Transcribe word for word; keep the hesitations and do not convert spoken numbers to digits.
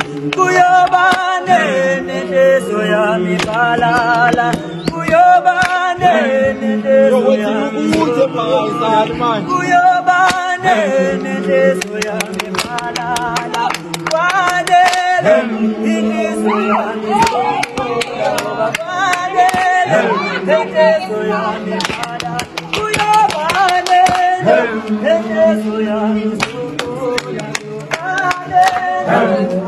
kuyobane nendezo yami balala kuyobane nendezo yami kuyobane nendezo yami balala kwanele nendezo yami kwanele nendezo yami balala kuyobane nendezo yami